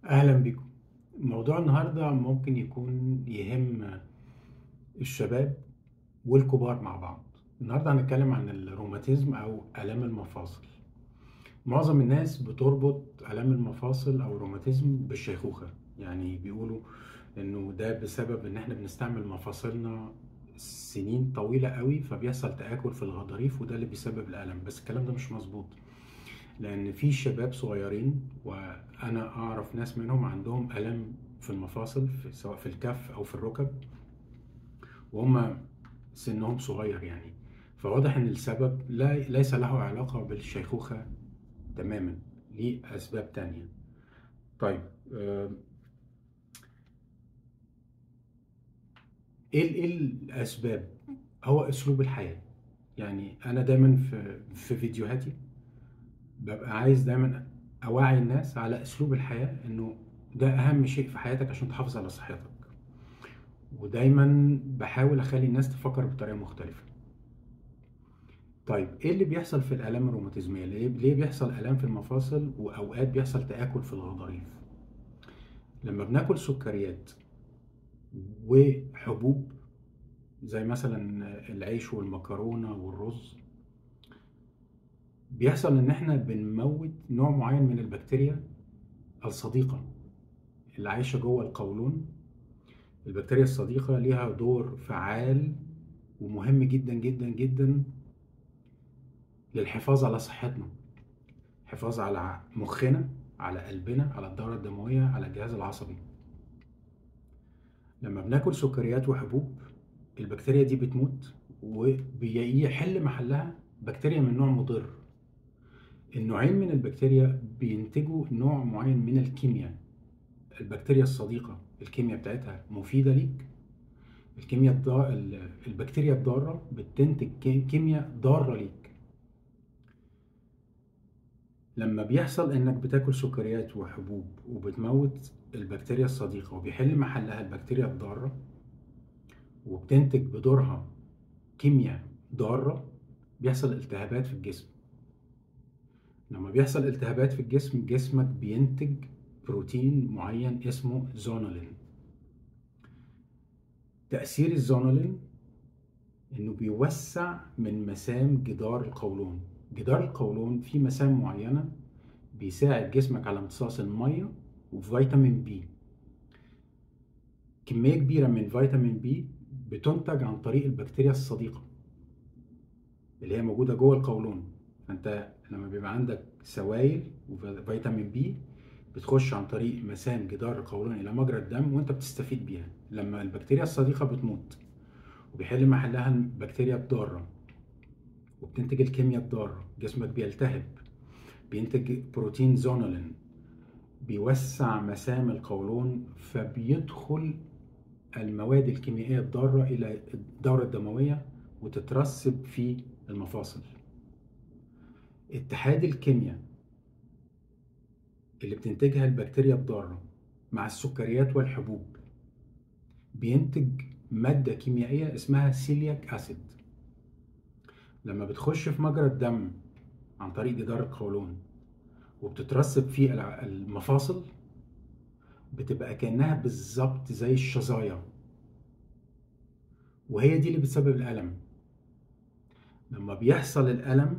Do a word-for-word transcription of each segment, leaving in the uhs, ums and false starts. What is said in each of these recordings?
أهلا بكم. موضوع النهاردة ممكن يكون يهم الشباب والكبار مع بعض. النهاردة هنتكلم عن الروماتيزم أو آلام المفاصل. معظم الناس بتربط آلام المفاصل أو الروماتيزم بالشيخوخة، يعني بيقولوا إنه ده بسبب إن إحنا بنستعمل مفاصلنا سنين طويلة قوي، فبيحصل تآكل في الغضاريف وده اللي بيسبب الألم. بس الكلام ده مش مظبوط، لان في شباب صغيرين وانا اعرف ناس منهم عندهم الم في المفاصل، في سواء في الكف او في الركب، وهم سنهم صغير يعني. فواضح ان السبب لا ليس له علاقة بالشيخوخة تماما، ليه اسباب تانية. طيب، آه، ايه ايه الاسباب؟ هو اسلوب الحياة. يعني انا دايما في في فيديوهاتي ببقى عايز دايما اوعي الناس على اسلوب الحياة، انه ده اهم شيء في حياتك عشان تحافظ على صحتك. ودايما بحاول اخلي الناس تفكر بطريقة مختلفة. طيب، ايه اللي بيحصل في الالام الروماتيزمية؟ ليه ليه بيحصل الام في المفاصل واوقات بيحصل تآكل في الغضاريف؟ لما بناكل سكريات وحبوب زي مثلا العيش والمكرونة والرز، بيحصل ان احنا بنموت نوع معين من البكتيريا الصديقة اللي عايشة جوه القولون. البكتيريا الصديقة ليها دور فعال ومهم جدا جدا جدا للحفاظ على صحتنا، حفاظ على مخنا، على قلبنا، على الدورة الدموية، على الجهاز العصبي. لما بناكل سكريات وحبوب، البكتيريا دي بتموت وبيحل محلها بكتيريا من نوع مضر. النوعين من البكتيريا بينتجوا نوع معين من الكيمياء. البكتيريا الصديقة الكيمياء بتاعتها مفيدة ليك، الكيمياء الضار... البكتيريا الضارة بتنتج كيمياء ضارة ليك. لما بيحصل انك بتاكل سكريات وحبوب وبتموت البكتيريا الصديقة وبيحل محلها البكتيريا الضارة وبتنتج بدورها كيمياء ضارة، بيحصل التهابات في الجسم. لما بيحصل التهابات في الجسم، جسمك بينتج بروتين معين اسمه زونولين. تأثير الزونولين انه بيوسع من مسام جدار القولون. جدار القولون فيه مسام معينة بيساعد جسمك على امتصاص المية وفيتامين بي. كمية كبيرة من فيتامين بي بتنتج عن طريق البكتيريا الصديقة اللي هي موجودة جوه القولون. فانت لما بيبقى عندك سوائل وفيتامين بي بتخش عن طريق مسام جدار القولون الى مجرى الدم وانت بتستفيد بيها. لما البكتيريا الصديقة بتموت وبيحل محلها البكتيريا الضارة وبتنتج الكيمياء الضارة، جسمك بيلتهب، بينتج بروتين زونولين، بيوسع مسام القولون، فبيدخل المواد الكيميائية الضارة إلى الدورة الدموية وتترسب في المفاصل. اتحاد الكيمياء اللي بتنتجها البكتيريا الضارة مع السكريات والحبوب بينتج مادة كيميائية اسمها سيلياك أسيد. لما بتخش في مجرى الدم عن طريق جدار القولون وبتترسب في المفاصل، بتبقى كأنها بالظبط زي الشظايا، وهي دي اللي بتسبب الألم. لما بيحصل الألم،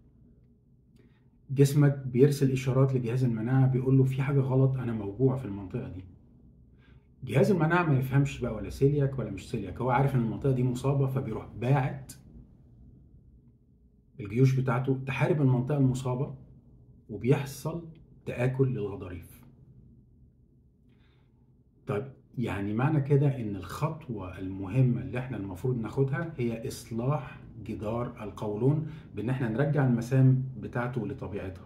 جسمك بيرسل إشارات لجهاز المناعة بيقول له في حاجة غلط، أنا موجوع في المنطقة دي. جهاز المناعة ما يفهمش بقى ولا سيلياك ولا مش سيلياك، هو عارف إن المنطقة دي مصابة، فبيروح باعت الجيوش بتاعته تحارب المنطقة المصابة وبيحصل تآكل للغضاريف. طيب، يعني معنى كده إن الخطوة المهمة اللي إحنا المفروض ناخدها هي إصلاح جدار القولون، بإن إحنا نرجع المسام بتاعته لطبيعتها.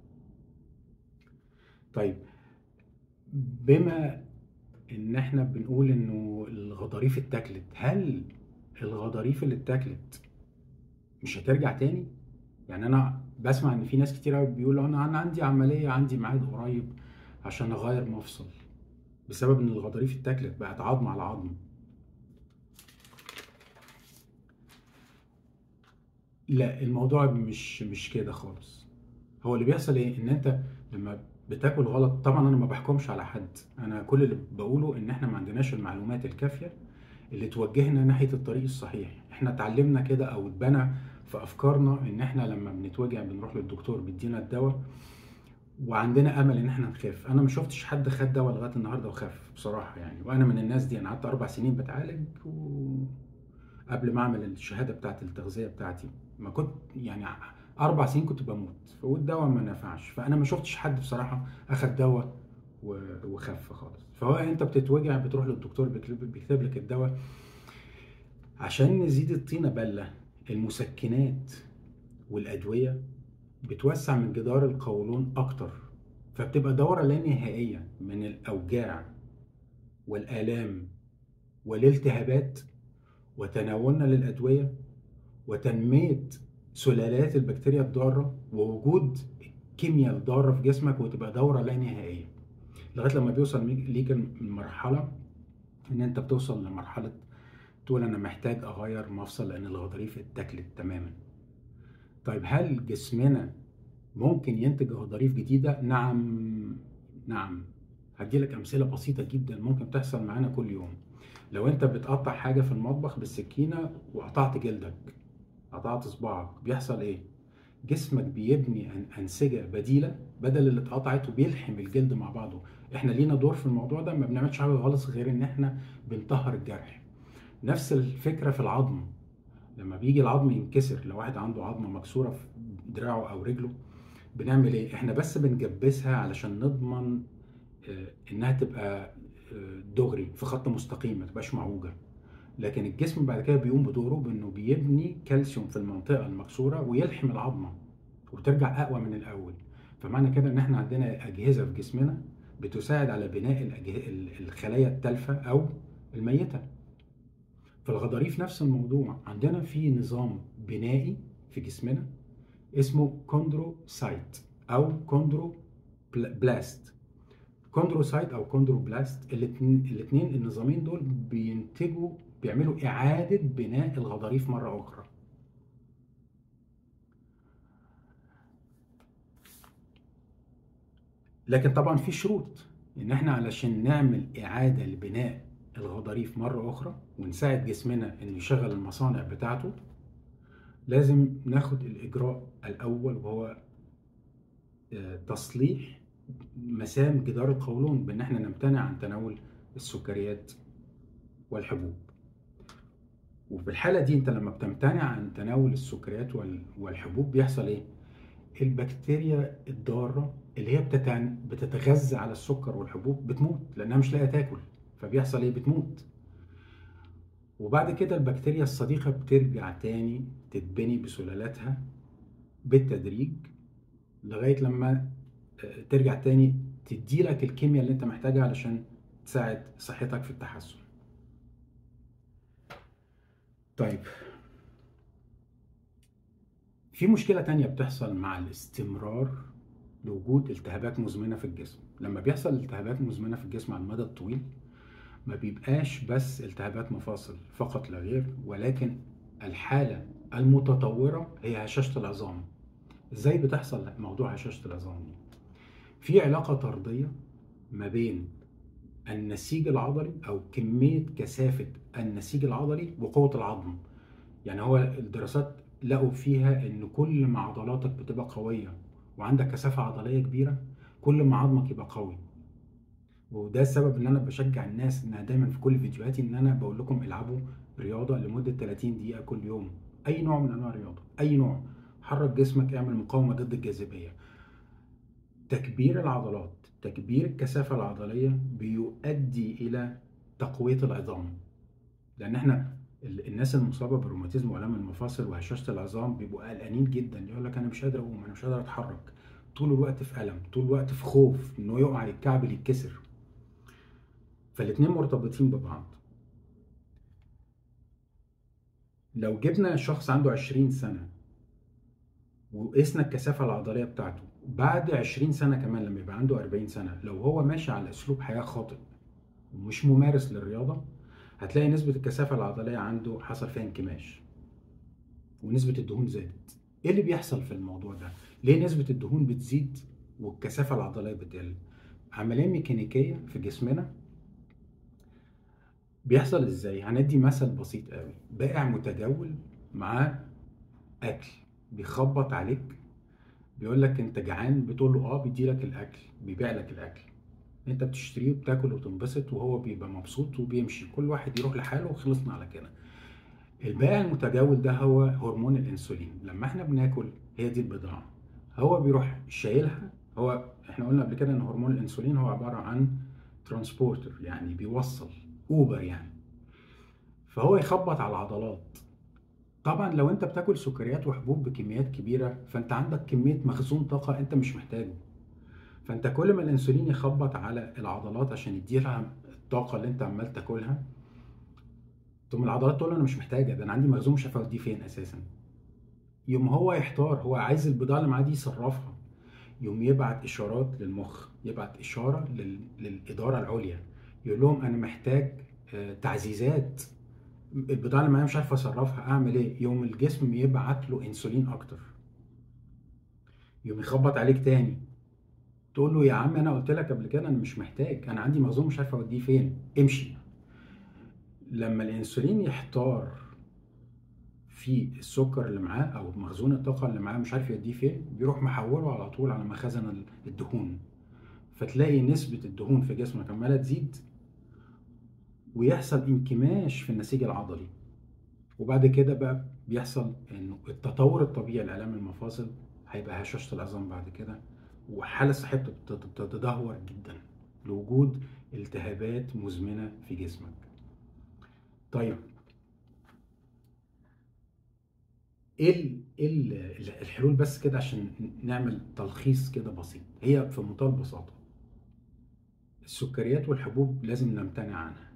طيب، بما ان احنا بنقول انه الغضاريف اتاكلت، هل الغضاريف اللي اتاكلت مش هترجع تاني؟ يعني انا بسمع ان في ناس كتير قوي بيقولوا انا انا عندي عمليه، عندي ميعاد قريب عشان اغير مفصل، بسبب ان الغضاريف اتاكلت بقت عظم على عظم. لا، الموضوع مش مش كده خالص. هو اللي بيحصل ايه؟ ان انت لما بتاكل غلط. طبعا انا ما بحكمش على حد، انا كل اللي بقوله ان احنا ما عندناش المعلومات الكافيه اللي توجهنا ناحيه الطريق الصحيح. احنا اتعلمنا كده او اتبنى في افكارنا ان احنا لما بنتوجع بنروح للدكتور بيدينا الدواء وعندنا امل ان احنا نخف. انا ما شفتش حد خد دواء لغايه النهارده وخف بصراحه يعني، وانا من الناس دي. انا قعدت اربع سنين بتعالج وقبل ما اعمل الشهاده بتاعت التغذيه بتاعتي ما كنت يعني اربع سنين كنت بموت والدواء ما نفعش. فانا ما شفتش حد بصراحه اخد دواء وخف خالص. فهو انت بتتوجع بتروح للدكتور بيكتب لك الدواء عشان نزيد الطينه بله. المسكنات والادويه بتوسع من جدار القولون اكتر، فبتبقى دورة لا نهائية من الأوجاع والآلام والالتهابات، وتناولنا للأدوية وتنمية سلالات البكتيريا الضارة ووجود الكيمياء الضارة في جسمك، وتبقى دورة لا نهائية لغاية لما بيوصل ليك المرحلة إن أنت بتوصل لمرحلة تقول أنا محتاج أغير مفصل لأن الغضاريف اتاكلت تماما. طيب هل جسمنا ممكن ينتج غضاريف جديدة؟ نعم نعم. هدي لك أمثلة بسيطة جدا ممكن تحصل معانا كل يوم. لو أنت بتقطع حاجة في المطبخ بالسكينة وقطعت جلدك، قطعت صباعك، بيحصل إيه؟ جسمك بيبني أنسجة بديلة بدل اللي اتقطعت وبيلحم الجلد مع بعضه. إحنا لينا دور في الموضوع ده، ما بنعملش حاجة خالص غير إن إحنا بنطهر الجرح. نفس الفكرة في العظم. لما بيجي العظم ينكسر، لو واحد عنده عظمة مكسورة في دراعه أو رجله، بنعمل ايه؟ احنا بس بنجبسها علشان نضمن انها تبقى دغري في خط مستقيم ما تبقاش معوجه. لكن الجسم بعد كده بيقوم بدوره بانه بيبني كالسيوم في المنطقه المكسوره ويلحم العظمه وترجع اقوى من الاول. فمعنى كده ان احنا عندنا اجهزه في جسمنا بتساعد على بناء الخلايا التالفه او الميته. في الغضاريف نفس الموضوع، عندنا في نظام بنائي في جسمنا اسمه كوندروسايت او كوندرو بلاست. كوندروسايت او كوندروبلاست، الاثنين الاثنين النظامين دول بينتجوا بيعملوا اعاده بناء الغضاريف مره اخرى. لكن طبعا في شروط ان احنا علشان نعمل اعاده لبناء الغضاريف مره اخرى ونساعد جسمنا انه يشغل المصانع بتاعته، لازم ناخد الاجراء الاول وهو تصليح مسام جدار القولون بان احنا نمتنع عن تناول السكريات والحبوب. وفي الحالة دي انت لما بتمتنع عن تناول السكريات والحبوب بيحصل ايه؟ البكتيريا الضارة اللي هي بتتغذى على السكر والحبوب بتموت لانها مش لاقيه تاكل، فبيحصل ايه؟ بتموت. وبعد كده البكتيريا الصديقة بترجع تاني تتبني بسلالاتها بالتدريج لغاية لما ترجع تاني تديلك الكيمياء اللي انت محتاجها علشان تساعد صحتك في التحسن. طيب في مشكلة تانية بتحصل مع الاستمرار لوجود التهابات مزمنة في الجسم. لما بيحصل التهابات مزمنة في الجسم على المدى الطويل ما بيبقاش بس التهابات مفاصل فقط لا غير، ولكن الحالة المتطورة هي هشاشة العظام. ازاي بتحصل موضوع هشاشة العظام دي؟ في علاقة طردية ما بين النسيج العضلي او كمية كثافة النسيج العضلي وقوة العظم. يعني هو الدراسات لقوا فيها ان كل ما عضلاتك بتبقى قوية وعندك كثافة عضلية كبيرة كل ما عظمك يبقى قوي. وده السبب ان انا بشجع الناس انها دايما في كل فيديوهاتي ان انا بقول لكم العبوا رياضة لمدة ثلاثين دقيقة كل يوم، اي نوع من انواع الرياضة، اي نوع. حرك جسمك، اعمل مقاومة ضد الجاذبية. تكبير العضلات، تكبير الكثافة العضلية بيؤدي الى تقوية العظام. لان احنا الناس المصابه بالروماتيزم والام المفاصل وهشاشه العظام بيبقوا قلقانين جدا، يقول لك انا مش قادر اقوم، انا مش قادر اتحرك، طول الوقت في الم، طول الوقت في خوف انه يقع الكعب يتكسر. فالاثنين مرتبطين ببعض. لو جبنا شخص عنده عشرين سنه وقسنا الكثافه العضليه بتاعته بعد عشرين سنه كمان لما يبقى عنده أربعين سنه، لو هو ماشي على اسلوب حياه خاطئ ومش ممارس للرياضه، هتلاقي نسبه الكثافه العضليه عنده حصل فيها انكماش ونسبه الدهون زادت. ايه اللي بيحصل في الموضوع ده؟ ليه نسبة الدهون بتزيد والكثافة العضلية بتقل. عملية ميكانيكية في جسمنا بيحصل ازاي؟ هندي مثل بسيط قوي. بائع متجول معاه اكل، بيخبط عليك بيقول لك انت جعان، بتقول له اه، بيدي لك الاكل، بيبيع لك الاكل، انت بتشتريه وبتاكل وتنبسط وهو بيبقى مبسوط وبيمشي، كل واحد يروح لحاله وخلصنا على كده. البائع المتجول ده هو هرمون الانسولين. لما احنا بناكل، هي دي البضاعة، هو بيروح شايلها. هو احنا قلنا قبل كده ان هرمون الانسولين هو عبارة عن ترانسبورتر، يعني بيوصل، اوبر يعني. فهو يخبط على العضلات. طبعا لو انت بتاكل سكريات وحبوب بكميات كبيرة، فانت عندك كمية مخزون طاقة انت مش محتاجه. فانت كل ما الانسولين يخبط على العضلات عشان يديلها الطاقة اللي انت عمال تاكلها، تقوم العضلات تقول له انا مش محتاجة، ده انا عندي مخزون مش عارف اوديه فين اساسا. يوم هو يحتار، هو عايز البضاعة اللي معاه دي يصرفها، يوم يبعت اشارات للمخ، يبعت اشارة لل... للإدارة العليا، يقول لهم انا محتاج آه، تعزيزات، البضاعة اللي معايا مش عارف اصرفها، اعمل ايه؟ يوم الجسم يبعت له انسولين اكتر. يوم يخبط عليك تاني، تقول له يا عم انا قلت لك قبل كده انا مش محتاج، انا عندي مخزون مش عارف اوديه فين، امشي. لما الانسولين يحتار في السكر اللي معاه او مخزون الطاقه اللي معاه مش عارف يوديه فين، بيروح محوله على طول على مخازن الدهون. فتلاقي نسبه الدهون في جسمك عماله تزيد، ويحصل انكماش في النسيج العضلي. وبعد كده بقى بيحصل انه التطور الطبيعي لالام المفاصل هيبقى هشاشه العظام بعد كده، وحاله صحيه بتتدهور جدا لوجود التهابات مزمنه في جسمك. طيب ايه ال- إيه ال- الحلول بس كده عشان نعمل تلخيص كده بسيط؟ هي في منتهى البساطه. السكريات والحبوب لازم نمتنع عنها،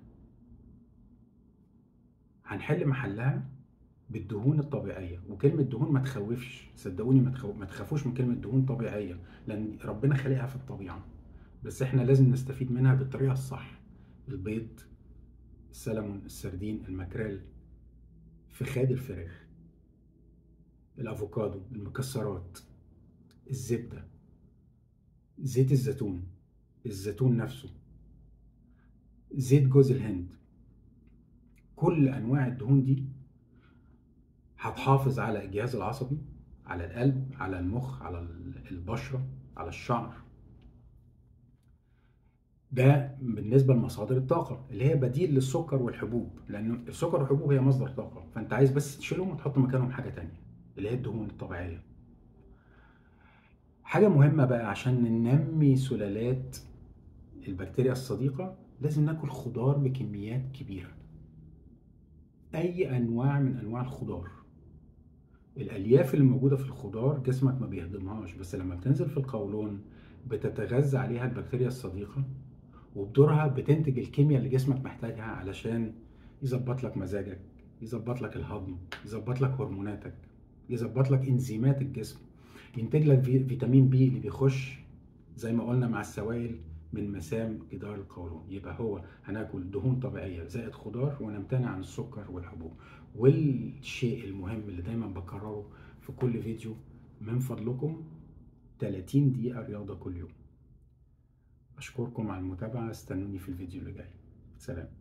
هنحل محلها بالدهون الطبيعيه. وكلمه دهون ما تخوفش، صدقوني ما تخو... ما تخافوش من كلمه دهون طبيعيه، لان ربنا خلقها في الطبيعه، بس احنا لازم نستفيد منها بالطريقه الصح. البيض، السلمون، السردين، الماكريل، فخاد الفراخ، الافوكادو، المكسرات، الزبده، زيت الزيتون، الزيتون نفسه، زيت جوز الهند. كل انواع الدهون دي هتحافظ على الجهاز العصبي، على القلب، على المخ، على البشرة، على الشعر. ده بالنسبة لمصادر الطاقة اللي هي بديل للسكر والحبوب، لأن السكر والحبوب هي مصدر طاقة، فأنت عايز بس تشيلهم وتحط مكانهم حاجة تانية اللي هي الدهون الطبيعية. حاجة مهمة بقى عشان ننمي سلالات البكتيريا الصديقة، لازم ناكل خضار بكميات كبيرة، أي أنواع من أنواع الخضار. الالياف اللي موجوده في الخضار جسمك ما بيهضمهاش، بس لما بتنزل في القولون بتتغذى عليها البكتيريا الصديقه، وبدورها بتنتج الكيمياء اللي جسمك محتاجها علشان يظبط لك مزاجك، يظبط لك الهضم، يظبط لك هرموناتك، يظبط لك انزيمات الجسم، ينتج لك في- فيتامين بي اللي بيخش زي ما قلنا مع السوائل من مسام جدار القولون. يبقى هو هناكل دهون طبيعية زائد خضار، ونمتنع عن السكر والحبوب. والشيء المهم اللي دايما بكرره في كل فيديو، من فضلكم ثلاثين دقيقة رياضة كل يوم. أشكركم على المتابعة، استنوني في الفيديو اللي جاي. سلام.